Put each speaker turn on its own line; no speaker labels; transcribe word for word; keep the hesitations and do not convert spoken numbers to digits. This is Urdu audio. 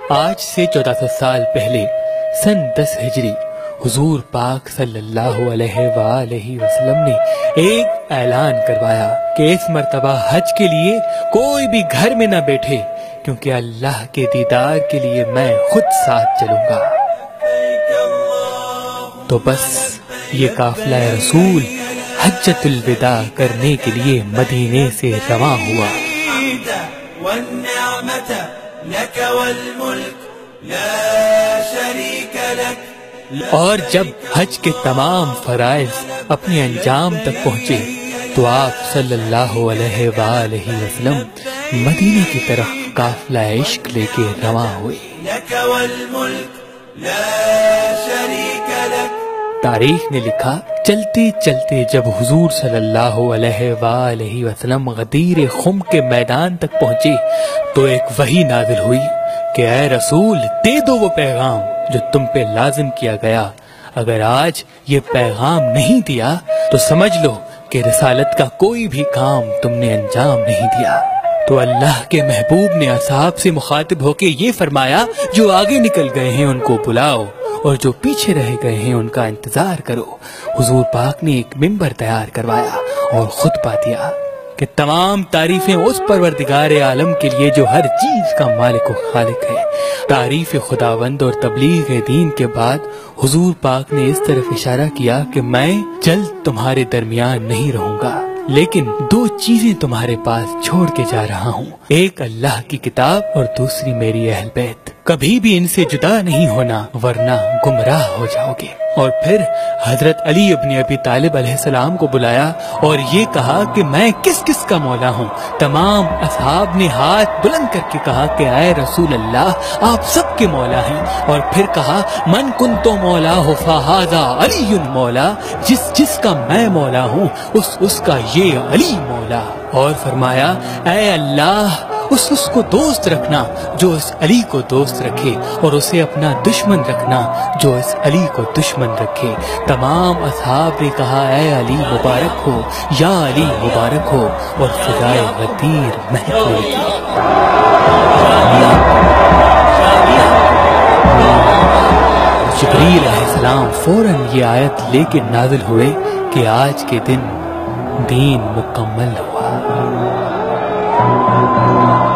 آج سے چودہ سو سال پہلے سن دس ہجری حضور پاک صلی اللہ علیہ وآلہ وسلم نے ایک اعلان کروایا کہ اس مرتبہ حج کے لیے کوئی بھی گھر میں نہ بیٹھے، کیونکہ اللہ کے دیدار کے لیے میں خود ساتھ چلوں گا۔ تو بس یہ قافلہ رسول حجۃ الوداع کرنے کے لیے مدینے سے رواں ہوا۔ اور جب حج کے تمام فرائض اپنے انجام تک پہنچے تو آپ صلی اللہ علیہ وآلہ وسلم مدینے کی طرف قافلہ عشق لے کے رواں ہوئے۔ تاریخ نے لکھا، چلتے چلتے جب حضور صلی اللہ علیہ وآلہ وسلم غدیر خم کے میدان تک پہنچے تو ایک وحی نازل ہوئی کہ اے رسول، دے دو وہ پیغام جو تم پہ لازم کیا گیا۔ اگر آج یہ پیغام نہیں دیا تو سمجھ لو کہ رسالت کا کوئی بھی کام تم نے انجام نہیں دیا۔ تو اللہ کے محبوب نے اصحاب سے مخاطب ہو کے یہ فرمایا، جو آگے نکل گئے ہیں ان کو بلاؤ اور جو پیچھے رہ گئے ہیں ان کا انتظار کرو۔ حضور پاک نے ایک ممبر تیار کروایا اور خطبہ دیا کہ تمام تعریفیں اس پروردگار عالم کے لیے جو ہر چیز کا مالک و خالق ہے۔ تعریف خداوند اور تبلیغ دین کے بعد حضور پاک نے اس طرف اشارہ کیا کہ میں جلد تمہارے درمیان نہیں رہوں گا، لیکن دو چیزیں تمہارے پاس چھوڑ کے جا رہا ہوں، ایک اللہ کی کتاب اور دوسری میری اہل بیت۔ کبھی بھی ان سے جدا نہیں ہونا ورنہ گمراہ ہو جاؤ گے۔ اور پھر حضرت علی ابن ابی طالب علیہ السلام کو بلایا اور یہ کہا کہ میں کس کس کا مولا ہوں۔ تمام اصحاب نے ہاتھ بلند کر کے کہا کہ اے رسول اللہ، آپ سب کے مولا ہیں۔ اور پھر کہا، من کنتو مولا ہو فہذا علی مولا، جس جس کا میں مولا ہوں اس اس کا یہ علی مولا۔ اور فرمایا، اے اللہ، اس اس کو دوست رکھنا جو اس علی کو دوست رکھے، اور اسے اپنا دشمن رکھنا جو اس علی کو دشمن رکھے۔ تمام اصحاب نے کہا، اے علی مبارک ہو، یا علی مبارک ہو، اور فضائے غدیر مہک لگی۔ جبریل علیہ السلام فوراً یہ آیت لے کے نازل ہوئے کہ آج کے دن دین مکمل ہوا۔